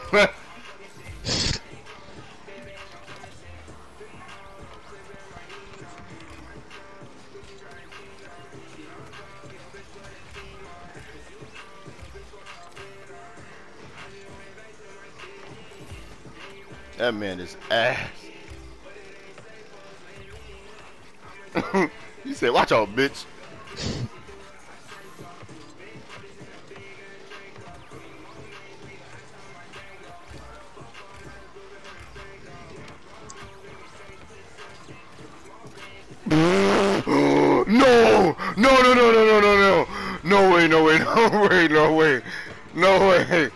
That man is ass. He said, watch out, bitch. No! No, no, no, no, no, no, no. No way, no way, no way, no way. No way.